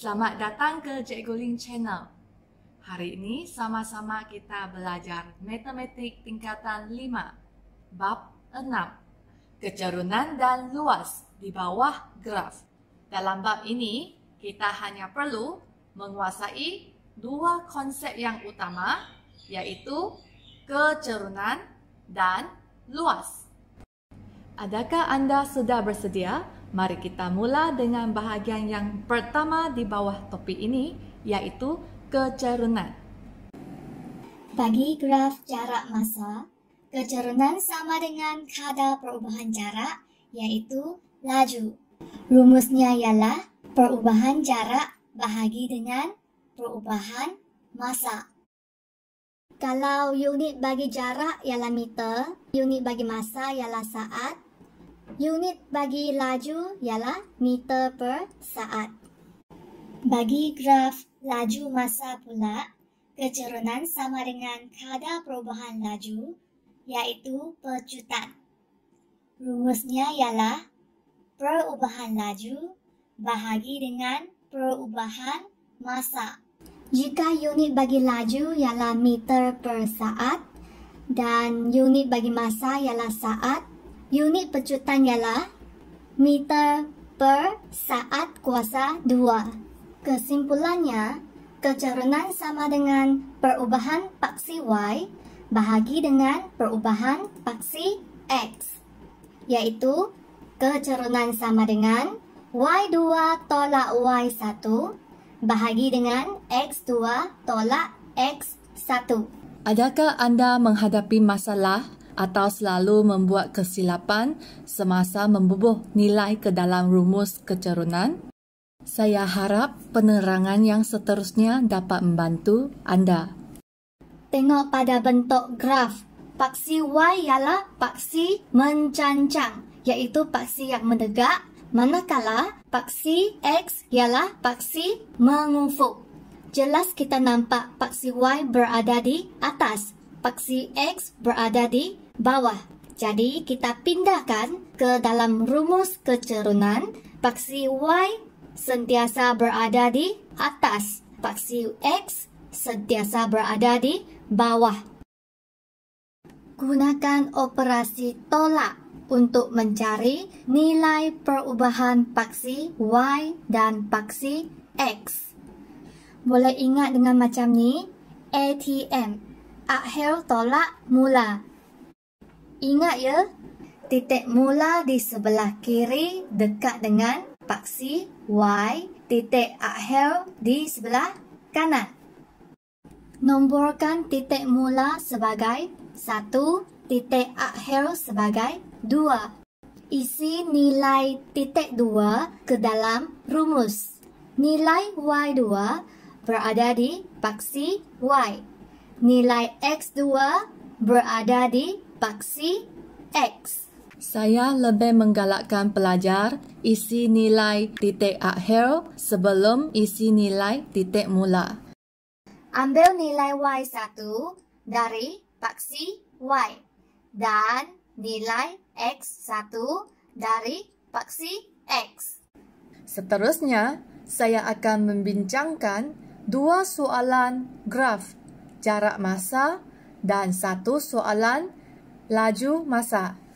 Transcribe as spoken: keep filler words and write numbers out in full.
Selamat datang ke Cikgu Ling Channel. Hari ini sama-sama kita belajar Matematik tingkatan lima, bab enam, Kecerunan dan luas di bawah graf. Dalam bab ini, kita hanya perlu menguasai dua konsep yang utama, yaitu kecerunan dan luas. Adakah anda sudah bersedia? Mari kita mula dengan bahagian yang pertama di bawah topik ini, yaitu kecerunan. Bagi graf jarak masa, kecerunan sama dengan kadar perubahan jarak, yaitu laju. Rumusnya ialah perubahan jarak bahagi dengan perubahan masa. Kalau unit bagi jarak ialah meter, unit bagi masa ialah saat, unit bagi laju ialah meter per saat. Bagi graf laju masa pula, kecerunan sama dengan kadar perubahan laju, iaitu pecutan. Rumusnya ialah perubahan laju bahagi dengan perubahan masa. Jika unit bagi laju ialah meter per saat dan unit bagi masa ialah saat, unit pecutan ialah meter per saat kuasa dua. Kesimpulannya, kecerunan sama dengan perubahan paksi Y bahagi dengan perubahan paksi X, iaitu kecerunan sama dengan Y dua tolak Y satu bahagi dengan X dua tolak X satu. Adakah anda menghadapi masalah atau selalu membuat kesilapan semasa membubuh nilai ke dalam rumus kecerunan? Saya harap penerangan yang seterusnya dapat membantu anda. Tengok pada bentuk graf. Paksi Y ialah paksi mencancang, iaitu paksi yang menegak, manakala paksi X ialah paksi mengufuk. Jelas kita nampak paksi Y berada di atas, paksi X berada di bawah. Jadi kita pindahkan ke dalam rumus kecerunan, paksi Y sentiasa berada di atas, paksi X sentiasa berada di bawah. Gunakan operasi tolak untuk mencari nilai perubahan paksi Y dan paksi X. Boleh ingat dengan macam ni, A T M, akhir tolak mula. Ingat ya, titik mula di sebelah kiri dekat dengan paksi Y, titik akhir di sebelah kanan. Nomborkan titik mula sebagai satu, titik akhir sebagai dua. Isi nilai titik dua ke dalam rumus. Nilai Y dua berada di paksi Y. Nilai X dua berada di paksi X. Saya lebih menggalakkan pelajar isi nilai titik akhir sebelum isi nilai titik mula. Ambil nilai Y satu dari paksi Y dan nilai X satu dari paksi X. Seterusnya, saya akan membincangkan dua soalan graf jarak masa dan satu soalan laju masa.